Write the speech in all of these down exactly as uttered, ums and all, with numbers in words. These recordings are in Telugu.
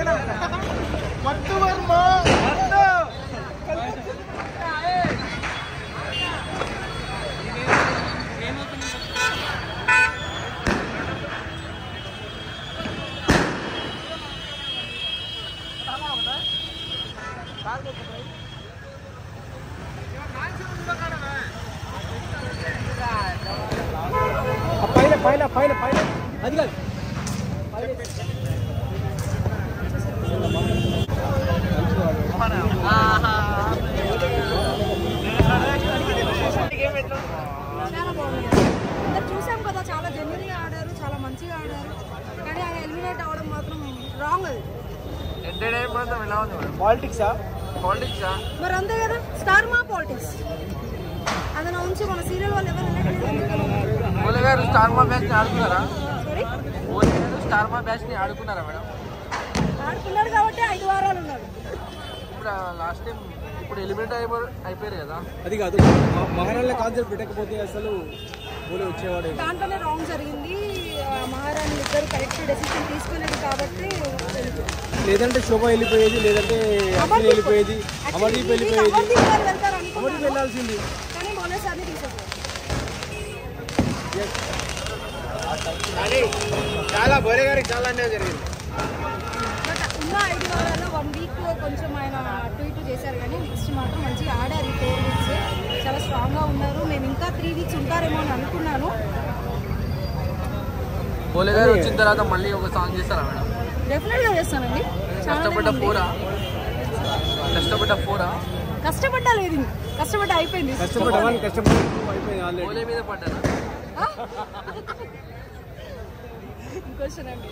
పట్టు వర్మ పైన పైన పైన పైన అది కాదు చాలా బాగుంది. అందరు చూసాం కదా, చాలా జెన్యున్గా ఆడారు, చాలా మంచిగా ఆడారు. కానీ ఆయన ఎలిమినేట్ అవ్వడం మాత్రం రాంగ్. అది పాలిటిక్సా పాలిటిక్సా మరి అంతే కదా, స్టార్ మా పాలిటిక్స్ అదన ఉంచి మన సీరియల్ వాళ్ళు ఎవరు ఓలే గారు స్టార్ మా బ్యాచ్ ని ఆడుకున్నారా? సారీ ఓలే గారు స్టార్ మా బ్యాచ్ ని ఆడుకున్నారా మేడం? ఆడుకున్నాడు కాబట్టి ఐదు వారాలు ఉన్నాడు. ఇప్పుడు లాస్ట్ టైం ఇప్పుడు ఎలిమినేట్ అయిపో అయిపోయారు కదా. అది కాదు, మహారాణి కాన్సెప్ట్ పెట్టకపోతే అసలు ఓలే వచ్చేవాడు. దాంట్లోనే రాంగ్ జరిగింది. మహారాణి ఇద్దరు కరెక్ట్ డెసిషన్ తీసుకోలేదు కాబట్టి, లేదంటే శోభ వెళ్ళిపోయేది, లేదంటే అశ్విని వెళ్ళిపోయేది, అమర్దీప్ వెళ్ళిపోయేది, అమర్దీప్ వెళ్ళాల్సింది. కానీ మొన్నసారి తీసేసారు. చాలా బోరే గారికి చాలా అన్యాయం జరిగింది. బట్ ఉన్న ఐదు వారాల్లో వన్ వీక్ కొంచెం ఆయన అటు ఇటు చేశారు, కానీ నెక్స్ట్ మాత్రం మంచిగా ఆడారు. ఈ ఫోర్ వీక్స్ చాలా స్ట్రాంగ్గా ఉన్నారు. మేము ఇంకా త్రీ వీక్స్ ఉంటారేమో అని అనుకున్నాను. ఓలే గారు వచ్చిన తర్వాత మళ్ళీ ఒక సాంగ్ చేస్తారా మేడం? డెఫినెట్గా చేస్తానండి. కష్టపడ్డ పోరా కష్టపడ్డ పోరా కష్టపడ్డా లేదు, కష్టపడ్డా అయిపోయింది. కష్టపడ్డా కష్టపడి ఓలే మీద పడ్డారా? క్వశ్చన్ అండి.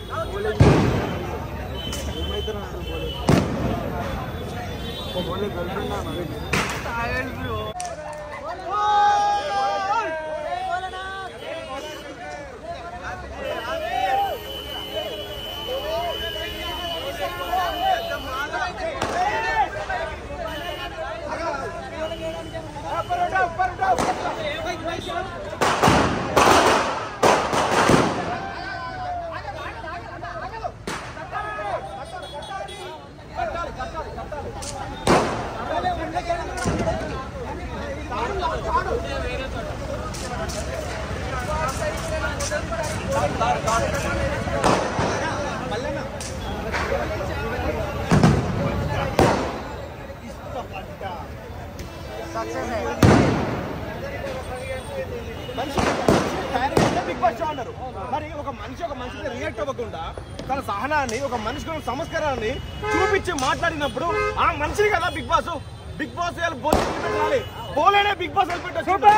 బిగ్ బాస్ అన్నారు. మరి ఒక మనిషి ఒక మనిషికి రియాక్ట్ అవ్వకుండా తన సహనాన్ని, ఒక మనిషికి సంస్కారాన్ని చూపించి మాట్లాడినప్పుడు ఆ మనిషిని కదా బిగ్ బాస్. బిగ్ బాస్ పెట్టాలి, పోలేనే బిగ్ బాస్ చెప్తున్నా.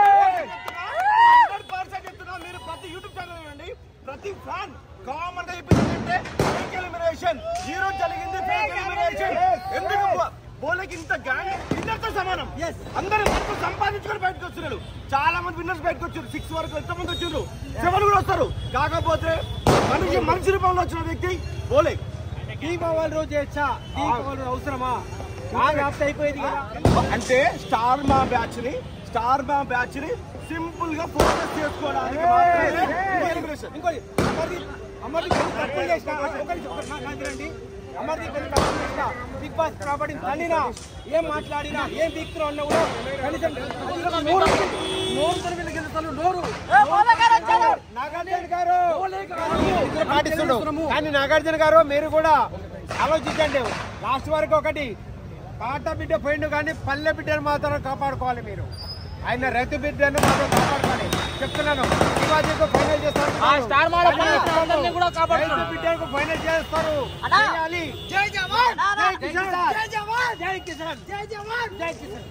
మీరు ప్రతి యూట్యూబ్ ఛానల్ అండి, ప్రతి ఫ్యాన్ కామన్ గా చెప్పిందంటే ఫేక్ ఎలిమినేషన్. ఈ రోజు జరిగింది ఫేక్ ఎలిమినేషన్. ఎందుకు బోలేకి ఇంత గ్యాంగ్ విన్నర్తో సమానం. అందరూ వరకు సంపాదించుకొని బయటకు వస్తున్నారు. చాలా మంది విన్నర్స్ బయటకు వచ్చారు. సిక్స్ వరకు ఎంత మంది వచ్చారు, సెవెన్ కూడా వస్తారు. కాకపోతే మనిషి మనిషి రూపంలో వచ్చిన వ్యక్తి బోలే. దీపావళి రోజు చేయొచ్చా? దీపావళి అవసరమా? అయిపోయింది కదా. అంటే స్టార్ మా బ్యాచ్ ని స్టార్ మా బ్యాచ్ ని సింపుల్ గా ఫోకస్ చేసుకోవడానికి ఇంకోటి అమర్దీప్ అమర్దీప్ బిగ్ బాస్ కాబట్టి తల్లినా ఏం మాట్లాడినా ఏం వీక్లో ఉన్నా కూడా కనీసం నోరు నోరు నాగార్జున గారు పాటిస్తుండవు. కానీ నాగార్జున గారు మీరు కూడా ఆలోచించండి. లాస్ట్ వరకు ఒకటి పాట బిడ్డ పోయిండు, కానీ పల్లె బిడ్డను మాత్రం కాపాడుకోవాలి. మీరు ఆయన రైతు బిడ్డను మాత్రం కాపాడుకోవాలి చెప్తున్నాను. శివాజీకు ఫైనల్ చేస్తారు, బిడ్డకు ఫైనల్ చేస్తారు. జై జవాన్ జై కిసాన్, జై జవాన్ జై కిసాన్, జై జవాన్ జై కిసాన్.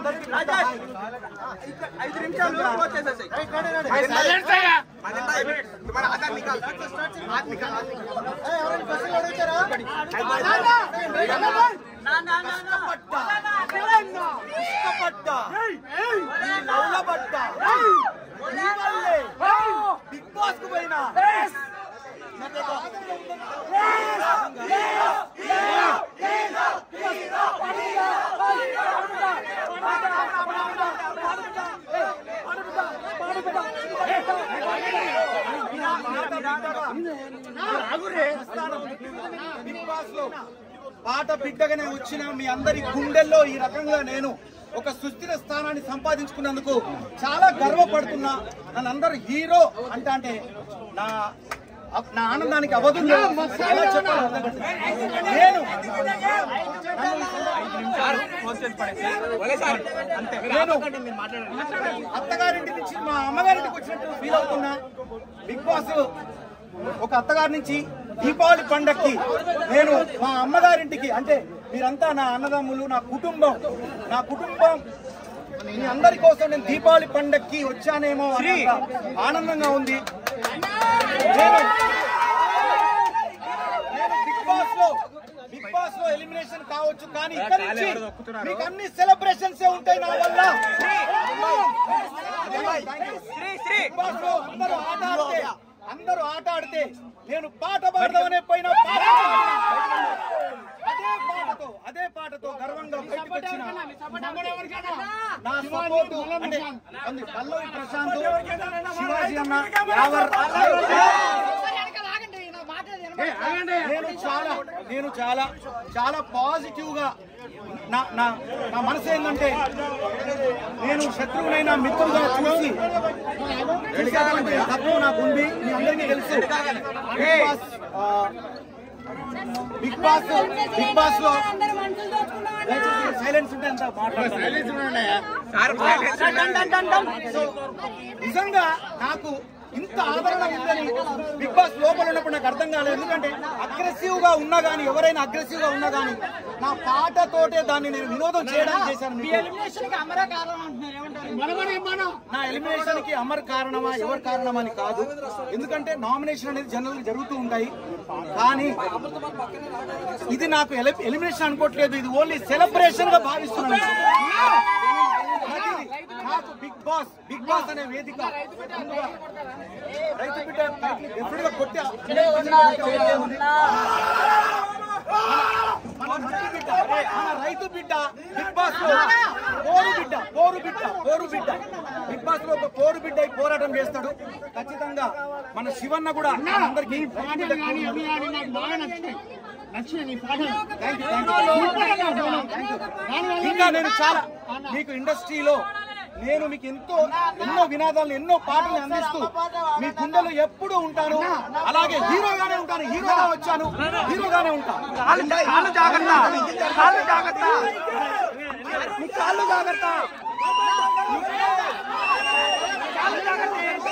ఐదు నిమిషాలు వచ్చేసేసాయి. బిగ్ బాస్ కు పోయినా బిగ్ బాస్ లో పాట బిడ్డగానే వచ్చిన మీ అందరి గుండెల్లో ఈ రకంగా నేను ఒక సుస్థిర స్థానాన్ని సంపాదించుకున్నందుకు చాలా గర్వపడుతున్నా. నన్ను అందరూ హీరో అంటే అంటే నా నా ఆనందానికి అవధులు ఎలా చెప్పాలి అర్థం కాదు. నేను నేను అత్తగారింటి నుంచి మా అమ్మగారింటికి వచ్చినట్టు ఫీల్ అవుతున్నా. బిగ్ బాస్ ఒక అత్తగారి నుంచి దీపావళి పండక్కి నేను మా అమ్మగారింటికి, అంటే మీరంతా నా అన్నదమ్ములు, నా కుటుంబం నా కుటుంబం మీ అందరి కోసం నేను దీపావళి పండక్కి వచ్చానేమో ఆనందంగా ఉంది. నేను బిగ్ బాస్ లో బిగ్ బాస్ లో ఎలిమినేషన్ కావచ్చు, కానీ ఇక్కడ నుంచి మీకు అన్ని సెలబ్రేషన్స్ ఉంటాయి నా వల్ల. బిగ్ బాస్ లో అందరూ ఆట ఆడితే అందరూ ఆట ఆడితే నేను పాట పాడదామనే పోయిన అదే పాటతో అదే పాటతో గర్వంగా బయటకు వచ్చిన నా సపోర్ట్ అంటే పల్లవి ప్రశాంత్, శివాజీ అన్న, యావర్ నేను చాలా నేను చాలా చాలా పాజిటివ్ గా నా నా నా మనసు ఏంటంటే నేను శత్రువునైనా మిత్రులుగా చూసి తప్పు నాకు ఉంది. మీ అందరికీ తెలుసు బిగ్ బాస్ బిగ్ బాస్ లో సైలెన్స్ ఉంటే అంత మాట్లాడతాను. నిజంగా నాకు ఇంత ఆదరణ ఉందని బిగ్ బాస్ లోపల ఉన్నప్పుడు నాకు అర్థం కాలేదు. ఎందుకంటే అగ్రెసివ్ గా ఉన్నా గానీ, ఎవరైనా అగ్రెసివ్ గా ఉన్నా గానీ నా పాటతోటే దాన్ని నేను వినోదం చేయడానికి చేశాను. నా ఎలిమినేషన్ కి అమర్ కారణమా ఎవరు కారణమా అని కాదు. ఎందుకంటే నామినేషన్ అనేది జనరల్ జరుగుతూ ఉంటాయి, కానీ ఇది నాకు ఎలిమినేషన్ అనుకోవట్లేదు. ఇది ఓన్లీ సెలబ్రేషన్ గా భావిస్తున్నాను. నాకు బిగ్ బాస్ బిగ్ బాస్ అనే వేదిక రైతు బిడ్డ ఎప్పుడు కొట్టి రైతు బిడ్డ బిగ్ బాస్ లో పోరు బిడ్డ పోరు బిడ్డ పోరు బిడ్డ బిగ్ బాస్ లో ఒక పోరు బిడ్డ పోరాటం చేస్తాడు. ఖచ్చితంగా మన శివన్న కూడా అందరికీ ఇంకా నేను చాలా మీకు ఇండస్ట్రీలో నేను మీకు ఎంతో ఎన్నో వినాదాలను ఎన్నో పాటలు అందిస్తూ మీ గుండెలో ఎప్పుడూ ఉంటాను. అలాగే హీరోగానే ఉంటాను, హీరోగా వచ్చాను, హీరోగానే ఉంటాను. కాళ్ళు జాగ్రత్త, కాళ్ళు జాగ్రత్త, మీ కాళ్ళు జాగ్రత్త, కాళ్ళు జాగ్రత్త.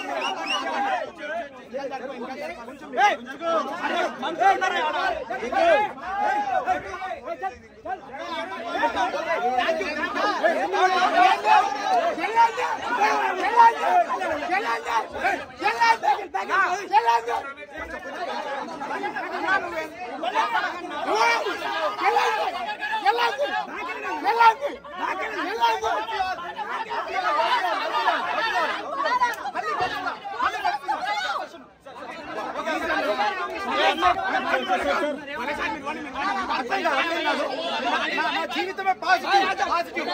నా జీవితమే పాజిటివ్ పాజిటివ్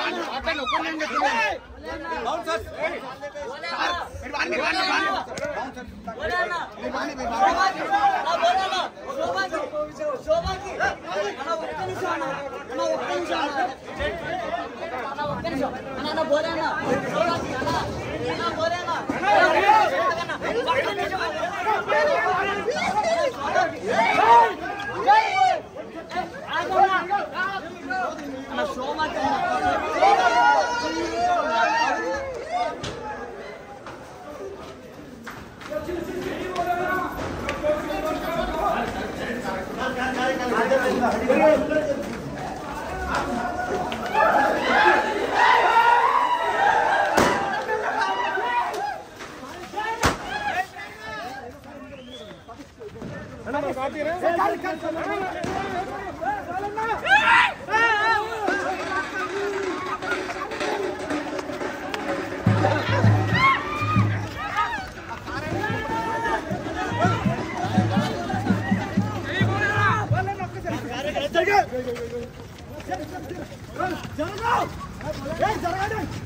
జరగండి